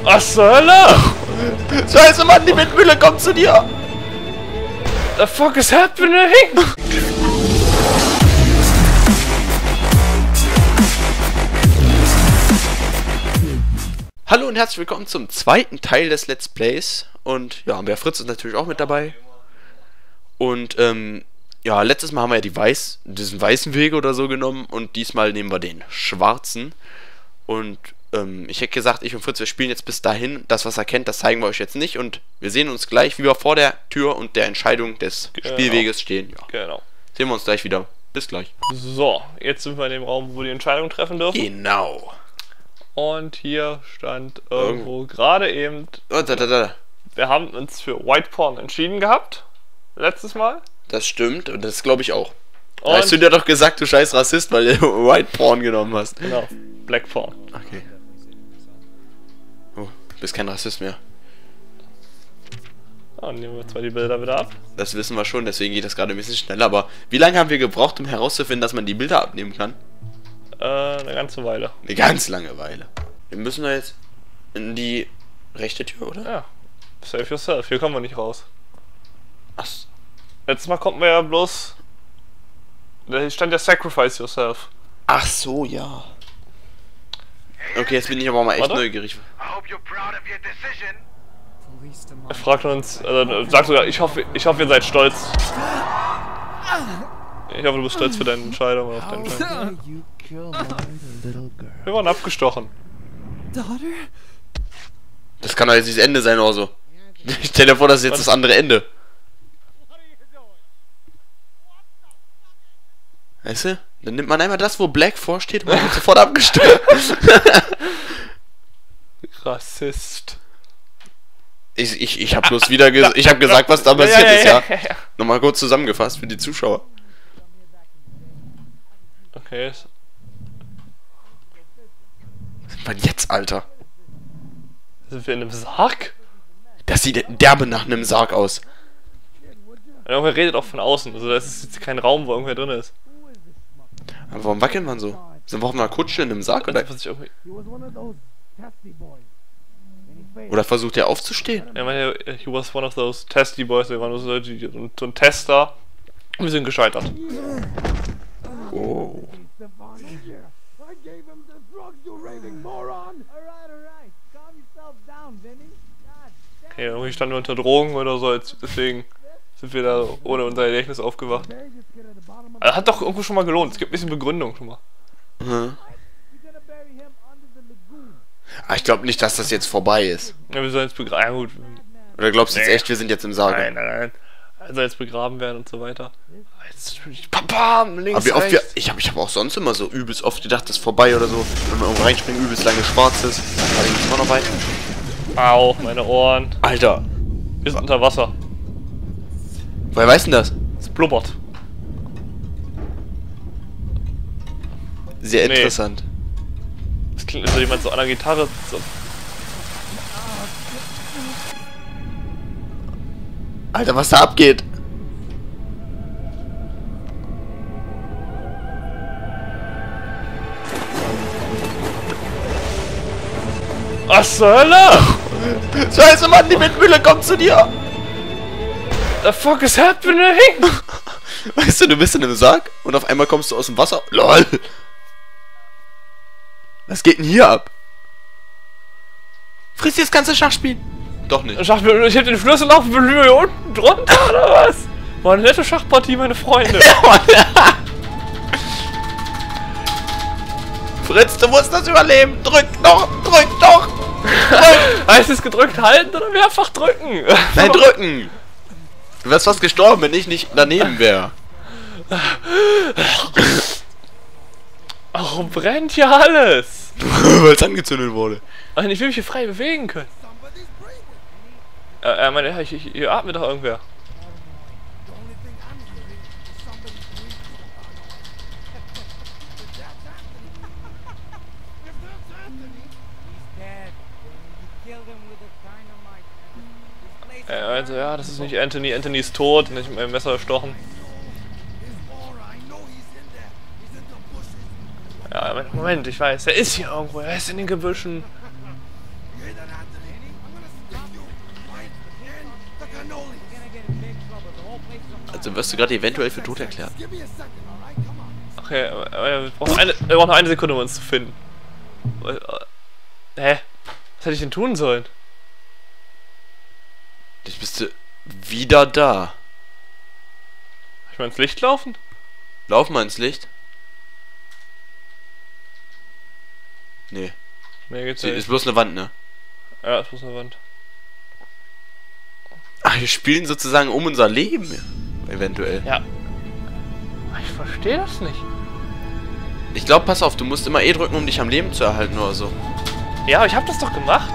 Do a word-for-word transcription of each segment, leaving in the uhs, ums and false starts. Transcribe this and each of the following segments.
Was zur Hölle? Scheiße, Mann, die Windmühle kommt zu dir! The fuck is happening? Hallo und herzlich willkommen zum zweiten Teil des Let's Plays. Und ja, der Fritz ist natürlich auch mit dabei. Und ähm, ja, letztes Mal haben wir ja die Weiß, diesen weißen Weg oder so genommen. Und diesmal nehmen wir den schwarzen. Und ähm, ich hätte gesagt, ich und Fritz, wir spielen jetzt bis dahin. Das, was er kennt, das zeigen wir euch jetzt nicht. Und wir sehen uns gleich, wie wir vor der Tür und der Entscheidung des Genau. Spielweges stehen. Ja. Genau. Sehen wir uns gleich wieder. Bis gleich. So, jetzt sind wir in dem Raum, wo wir die Entscheidung treffen dürfen. Genau. Und hier stand irgendwo gerade eben, Oh, da, da, da. wir haben uns für White Porn entschieden gehabt. Letztes Mal. Das stimmt und das glaube ich auch. Und Hast du dir doch gesagt, du scheiß Rassist, weil du White Porn genommen hast. genau, Black Porn. Okay. Oh, du bist kein Rassist mehr. Ja, dann nehmen wir zwar die Bilder wieder ab. Das wissen wir schon, deswegen geht das gerade ein bisschen schneller. Aber wie lange haben wir gebraucht, um herauszufinden, dass man die Bilder abnehmen kann? Äh, eine ganze Weile. Eine ganz lange Weile. Wir müssen da jetzt in die rechte Tür, oder? Ja. Save yourself, hier kommen wir nicht raus. Ach, Letztes Mal konnten wir ja bloß. Da stand ja Sacrifice yourself. ach so, ja. Okay, jetzt bin ich aber mal echt Warte. neugierig. Er fragt uns, also sagt sogar, ich hoffe, ich hoffe, ihr seid stolz. Ich hoffe, du bist stolz für deine Entscheidung. Auf deine Entscheidung. Wir wurden abgestochen. Das kann doch jetzt nicht das Ende sein oder so. Ich stell dir vor, das ist jetzt das andere Ende. Weißt du? Dann nimmt man einmal das, wo Black vorsteht und man wird sofort abgestochen. Rassist. Ich, ich, ich habe bloß wieder ges ich hab gesagt, was da passiert ja, ist, ja, ja. ja, ja. Nochmal kurz zusammengefasst für die Zuschauer. Okay. Was sind wir denn jetzt, Alter? Sind wir in einem Sarg? Das sieht derbe nach einem Sarg aus. Irgendwer redet auch von außen, also das ist jetzt kein Raum, wo irgendwer drin ist. Aber warum wackeln man so? Sind wir auf einer Kutsche in einem Sarg, oder? Was ich irgendwie Oder versucht er aufzustehen? er meinte, he was one of those testy boys, der waren so Leute, die- so ein Tester. Und wir sind gescheitert. Oh. Okay, irgendwie standen wir unter Drogen oder so, jetzt, deswegen sind wir da ohne unser Gedächtnis aufgewacht. Also hat doch irgendwo schon mal gelohnt, es gibt ein bisschen Begründung schon mal. Mhm. Ah, ich glaube nicht, dass das jetzt vorbei ist. Ja, wir sollen jetzt begraben, ja, gut. Oder glaubst du jetzt Nee. echt, wir sind jetzt im Sarg? Nein, nein, nein. Er soll jetzt begraben werden und so weiter. Jetzt Papa, links, Aber wie oft wir, rechts. ich habe ich hab auch sonst immer so übelst oft gedacht, das ist vorbei oder so. Wenn man irgendwo reinspringt, übelst lange schwarz ist. Aber jetzt immer noch weit. Au, meine Ohren. Alter, Wir sind unter Wasser. woher weißt denn das? Es blubbert. Sehr Nee. interessant. Das klingt, als würde jemand so an der Gitarre so. Alter, was da abgeht? Was zur Hölle? Scheiße, Mann, die Windmühle kommt zu dir! The fuck is happening? Weißt du, du bist in einem Sarg und auf einmal kommst du aus dem Wasser. LOL! Was geht denn hier ab? Frisst dir das ganze Schach spielen? Doch nicht. Ich hab den Schlüssel auf und bin hier unten drunter oder was? War eine nette Schachpartie, meine Freunde. Fritz, du musst das überleben! Drück doch! Drück doch! Drück! Heißt es gedrückt halten oder mehrfach drücken? Nein, drücken! Du wärst fast gestorben, wenn ich nicht daneben wäre. Warum brennt hier alles? Weil es angezündet wurde. Also ich will mich hier frei bewegen können. Äh, er meinte, hier, hier, hier atmet doch irgendwer. Er meinte, ja, das ist nicht Anthony, Anthony ist tot, nicht mit meinem Messer erstochen. Ja, Moment, ich weiß, er ist hier irgendwo, er ist in den Gebüschen. Also wirst du gerade eventuell für tot erklärt. Okay, aber, aber wir, brauchen eine, wir brauchen noch eine Sekunde, um uns zu finden. Hä? Was hätte ich denn tun sollen? Jetzt bist du wieder da. Ich mal ins Licht laufen? Lauf mal ins Licht. Nee. Nee, geht's Sie nicht. ist bloß eine Wand, ne? Ja, ist bloß eine Wand. Ach, wir spielen sozusagen um unser Leben. Eventuell. Ja. Ich verstehe das nicht. Ich glaube, pass auf, du musst immer E drücken, um dich am Leben zu erhalten oder so. Ja, aber ich habe das doch gemacht.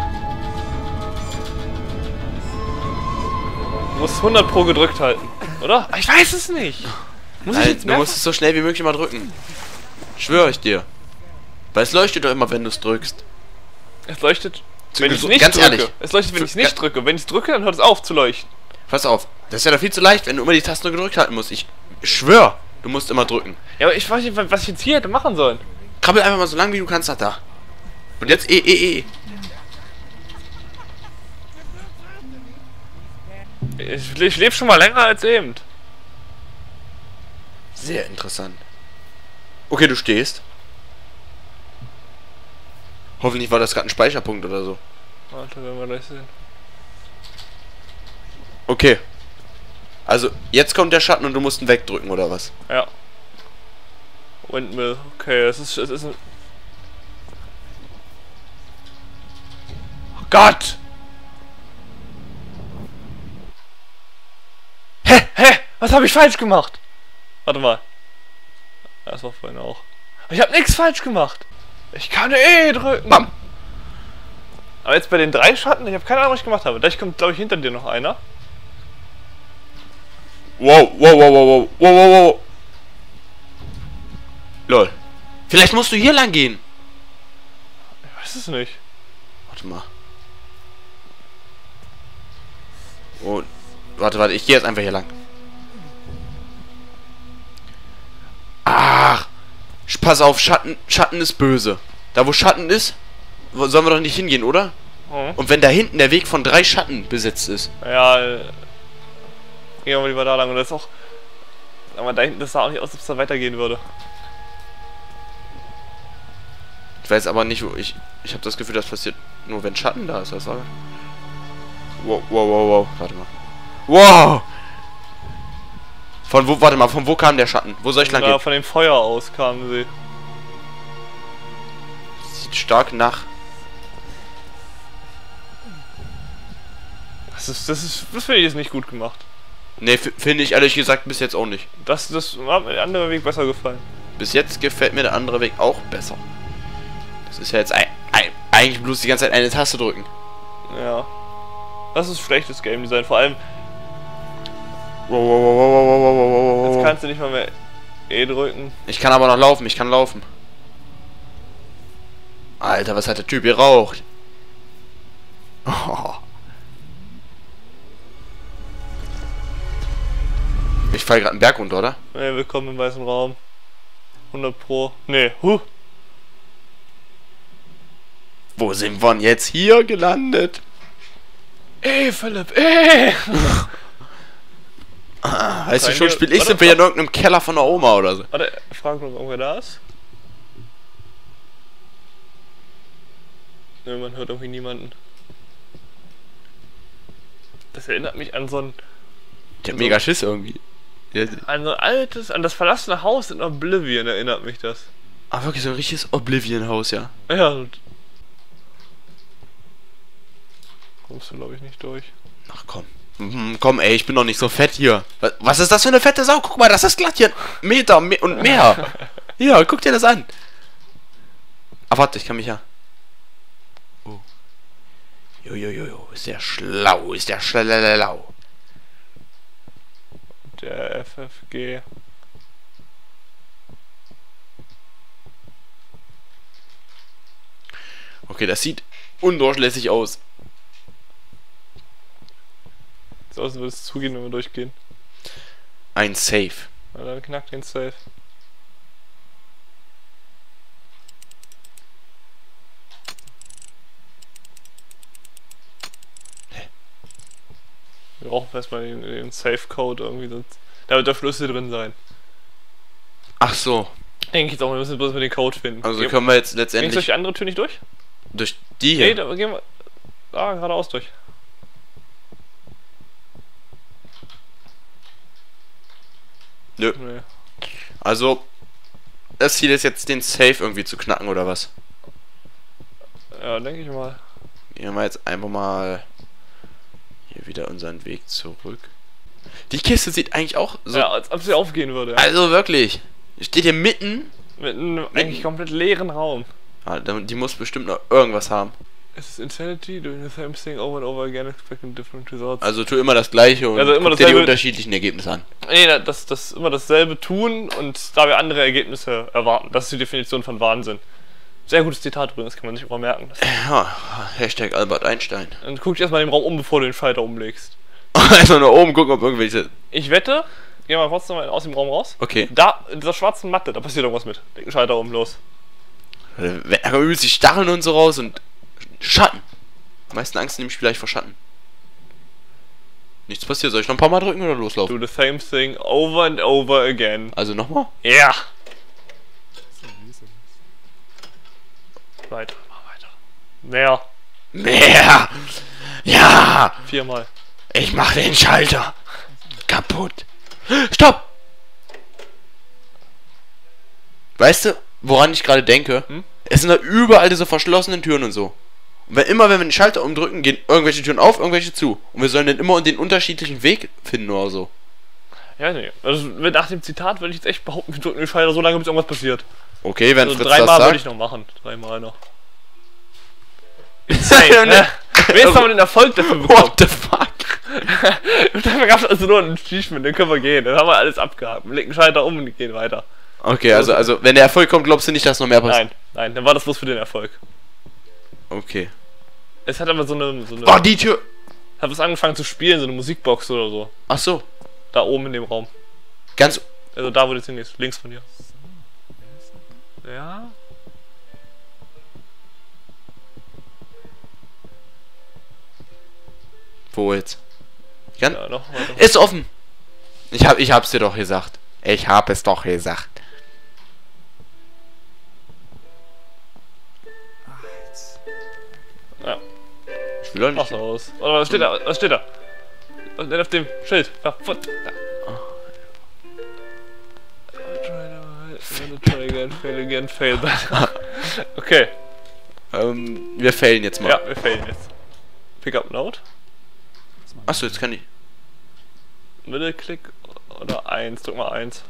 Du musst hundert pro gedrückt halten, oder? Ich weiß es nicht. Muss ich Nein, jetzt du musst es so schnell wie möglich mal drücken. Schwöre ich dir. Weil es leuchtet doch immer, wenn du es drückst. Es leuchtet, Zu- wenn ich so- nicht ganz drücke. ehrlich. Es leuchtet, wenn ich es nicht drücke. Wenn ich es drücke, dann hört es auf zu leuchten. Pass auf, das ist ja doch viel zu leicht, wenn du immer die Taste nur gedrückt halten musst. Ich schwör, du musst immer drücken. Ja, aber ich weiß nicht, was ich jetzt hier hätte machen sollen. Krabbel einfach mal so lang wie du kannst, da. Und jetzt E, E, E. Ich, ich lebe schon mal länger als eben. Sehr interessant. Okay, du stehst. Hoffentlich war das gerade ein Speicherpunkt oder so. Warte, werden wir gleich sehen. Okay. Also, jetzt kommt der Schatten und du musst ihn wegdrücken, oder was? Ja. Windmill. Okay, es ist, es ist ein... Oh Gott! Hä? Hä? Was habe ich falsch gemacht? Warte mal. Das war vorhin auch. Ich habe nichts falsch gemacht. Ich kann eh drücken. Bam! Aber jetzt bei den drei Schatten, ich habe keine Ahnung, was ich gemacht habe. Gleich kommt, glaube ich, hinter dir noch einer. Wow, wow, wow, wow, wow, wow, wow. Lol. Vielleicht musst du hier lang gehen. Ich weiß es nicht. Warte mal. Oh, warte, warte, ich gehe jetzt einfach hier lang. Ach, pass auf, Schatten, Schatten ist böse. Da wo Schatten ist, wo- sollen wir doch nicht hingehen, oder? Hm. Und wenn da hinten der Weg von drei Schatten besetzt ist. Ja, äh, gehen wir lieber da lang. Und das ist auch... Aber da hinten, das sah auch nicht aus, als ob es da weitergehen würde. Ich weiß aber nicht, wo ich... Ich habe das Gefühl, das passiert nur, wenn Schatten da ist. Das war... Wow, wow, wow, wow. Warte mal. Wow! Von wo... Warte mal, von wo kam der Schatten? Wo soll ich lang Da gehen? von dem Feuer aus kamen sie. Sieht stark nach... Das ist, das ist, das finde ich jetzt nicht gut gemacht. Ne, finde ich ehrlich gesagt bis jetzt auch nicht. Das, das hat mir der andere Weg besser gefallen. Bis jetzt gefällt mir der andere Weg auch besser. Das ist ja jetzt ein, ein, eigentlich bloß die ganze Zeit eine Taste drücken. Ja. Das ist schlechtes Game Design. Vor allem, Wow, wow, wow, wow, wow, wow, wow, wow, jetzt wow. kannst du nicht mal mehr E drücken. Ich kann aber noch laufen, ich kann laufen. Alter, was hat der Typ geraucht? Oh. Ich fall gerade einen Berg runter, oder? Ne, willkommen im weißen Raum. hundert pro. Ne, huh. Wo sind wir denn jetzt hier gelandet? Ey, Philipp, ey! Ah, weißt du Keine- schon, spiel ich warte, sind wir ja in irgendeinem Keller von der Oma oder so. Warte, frag nur, ob irgendwer da ist. Ne, man hört irgendwie niemanden. Das erinnert mich an so ein, Der hat mega Schiss irgendwie. Ja, an so ein altes, an das verlassene Haus in Oblivion erinnert mich das. ah, wirklich so ein richtiges Oblivion-Haus, ja. Ja, und kommst du, glaube ich, nicht durch. Ach komm. Mhm, komm, ey, ich bin doch nicht so fett hier. Was, was ist das für eine fette Sau? Guck mal, das ist glatt hier. Ein Meter me und mehr. Ja, guck dir das an. Ah, warte, ich kann mich ja. Oh. Jo, jo, jo, jo. Ist der schlau, ist der schlau. Der F F G. Okay, das sieht undurchlässig aus. So aus, würde es zugehen, wenn wir durchgehen. Ein Safe. Na, dann knackt den Safe. Wir brauchen erstmal den, den Safe-Code irgendwie, sonst. Da wird der Schlüssel drin sein. Ach so. Denke ich jetzt auch, wir müssen bloß mit den Code finden. Also Gehen- können wir jetzt Gehen wir durch letztendlich die andere Tür nicht durch? durch die Nee, hier. da gehen wir. Ah, geradeaus durch. Nö. Nee. Also, das Ziel ist jetzt, den Safe irgendwie zu knacken, oder was? Ja, denke ich mal. Gehen wir jetzt einfach mal hier wieder unseren Weg zurück. Die Kiste sieht eigentlich auch so... Ja, als ob sie aufgehen würde. Ja. Also wirklich. Die steht hier mitten. Mit einem eigentlich komplett leeren Raum. Ah, die muss bestimmt noch irgendwas haben. Es ist Insanity, doing the same thing over and over again, expecting different results. Also tu immer das Gleiche und Also immer guck dir die dasselbe- unterschiedlichen Ergebnisse an. Nee, da- das, das immer dasselbe tun und dabei andere Ergebnisse erwarten. Das ist die Definition von Wahnsinn. Sehr gutes Zitat übrigens, kann man sich immer merken. Ja, Hashtag Albert Einstein. Und guck dich erstmal im Raum um, bevor du den Schalter umlegst. Einfach nach oben gucken, ob irgendwelche... Ich wette, geh mal kurz nochmal aus dem Raum raus. Okay. Da, in dieser schwarzen Matte, da passiert irgendwas mit. Leg den Schalter um, los. Da kommen übelst die Stacheln und so raus und... Schatten. Am meisten Angst nehme ich vielleicht vor Schatten. Nichts passiert. Soll ich noch ein paar Mal drücken oder loslaufen? Do the same thing over and over again. Also nochmal? Ja! Weiter, mach weiter. Mehr. Mehr! Ja! Viermal. Ich mach den Schalter kaputt. Stopp! Weißt du, woran ich gerade denke? Hm? Es sind da überall diese verschlossenen Türen und so. Und wenn immer, wenn wir den Schalter umdrücken, gehen irgendwelche Türen auf, irgendwelche zu. Und wir sollen dann immer den unterschiedlichen Weg finden oder so. Ja, nee. Also nach dem Zitat würde ich jetzt echt behaupten, wir drücken den Schalter so lange, bis irgendwas passiert. Okay, wenn Also Fritz das dreimal würde ich sagt. noch machen. Dreimal noch. Insane, ne? Wer ist aber den Erfolg dafür bekommen? What the fuck? Dafür gab es also nur ein Achievement, dann können wir gehen. Dann haben wir alles abgehakt. Wir legen den Schalter um und gehen weiter. Okay, also, also wenn der Erfolg kommt, glaubst du nicht, dass noch mehr passiert? Nein, nein, dann war das bloß für den Erfolg. Okay. Es hat aber so eine. So eine Oh, die Tür! hat was angefangen zu spielen, so eine Musikbox oder so. Ach so. Da oben in dem Raum. Ganz... Also da, wo du jetzt hingehst, links von dir. Ja. Wo jetzt? Ganz... Ja, noch weiter. Ist offen! Ich hab, ich hab's dir doch gesagt. Ich hab es doch gesagt. Ja. Ich will doch Mach's nicht... aus. Warte mal, was steht da? Was steht da? Was steht auf dem Schild? Da, Foot. Da. Try again, fail again, fail that. Okay. Ähm, wir failen jetzt mal. Ja, wir failen jetzt. Pick up Note. Achso, jetzt kann ich... Mittelklick oder eins. Drück mal eins.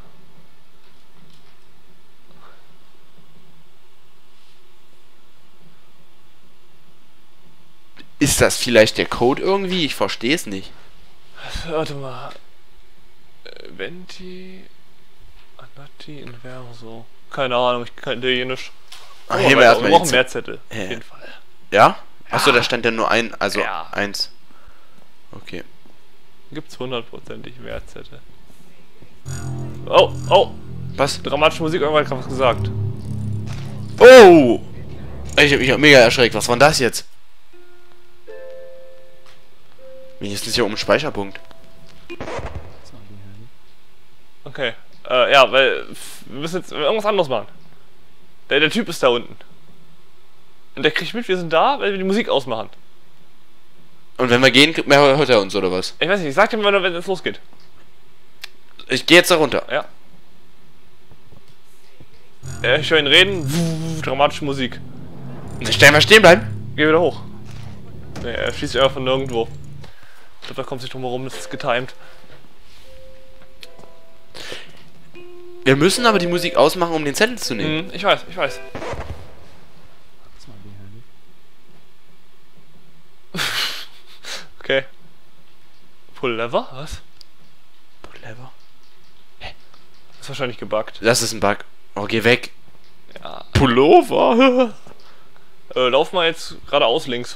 Ist das vielleicht der Code irgendwie? Ich verstehe es nicht. Warte mal. Äh, Venti. Anati Inverso. Keine Ahnung, ich kann Italienisch. Ach, Oh, heben wir wir erstmal brauchen die mehr Zettel. Auf Äh. jeden Fall. Ja? Achso, da stand ja nur ein, also Ja. eins. Okay. Gibt's hundertprozentig mehr Zettel. Oh, oh. Was? Dramatische Musik, irgendwann hat gerade was gesagt. Oh! Ich hab mich hab mega erschreckt. Was war denn das jetzt? Wenigstens hier oben ein Speicherpunkt. Okay. Äh, ja, weil wir müssen jetzt irgendwas anderes machen. Der, der Typ ist da unten. Und der kriegt mit, wir sind da, weil wir die Musik ausmachen. Und wenn wir gehen, kriegt- mehr hört er uns, oder was? Ich weiß nicht, ich sag dir mal, wenn es losgeht. Ich gehe jetzt da runter. Ja. Ja, ich höre ihn reden. Wuh, dramatische Musik. Stellen wir stehen bleiben. Geh wieder hoch. Nee, er schießt einfach von nirgendwo. Ich glaube, da kommt sich drum herum, das ist getimed. Wir müssen aber die Musik ausmachen, um den Zettel zu nehmen. Hm, ich weiß, ich weiß. Okay. Pull Lever? Was? Clever. Ist wahrscheinlich gebuggt. Das ist ein Bug. Oh, geh weg. Ja. Pullover. Äh, lauf mal jetzt geradeaus links.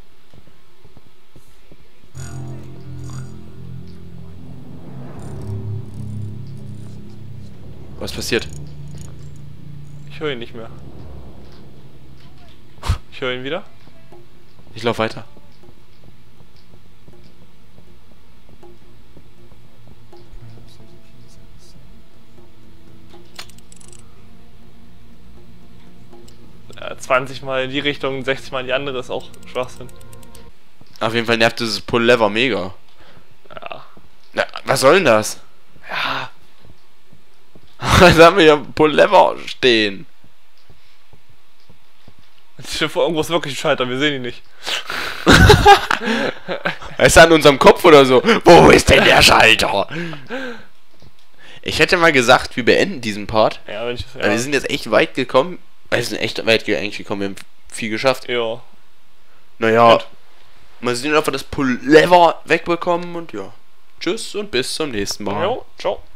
Was passiert? Ich höre ihn nicht mehr. Ich höre ihn wieder. Ich lauf weiter. zwanzig Mal in die Richtung, sechzig Mal in die andere ist auch Schwachsinn. Auf jeden Fall nervt dieses Pull-Lever mega. Ja. Na, was soll denn das? Ja. Jetzt haben wir ja Pull-Lever stehen. Ich stelle vor, irgendwo ist wirklich ein Schalter, wir sehen ihn nicht. Ist er an unserem Kopf oder so? Wo ist denn der Schalter? Ich hätte mal gesagt, wir beenden diesen Part. Ja, wenn ich ja. Wir sind jetzt echt weit gekommen. Wir sind echt weit ge eigentlich gekommen, wir haben viel geschafft. Ja. Naja, Gut. mal sehen, ob wir das Pull-Lever wegbekommen und ja. Tschüss und bis zum nächsten Mal. Jo, ciao.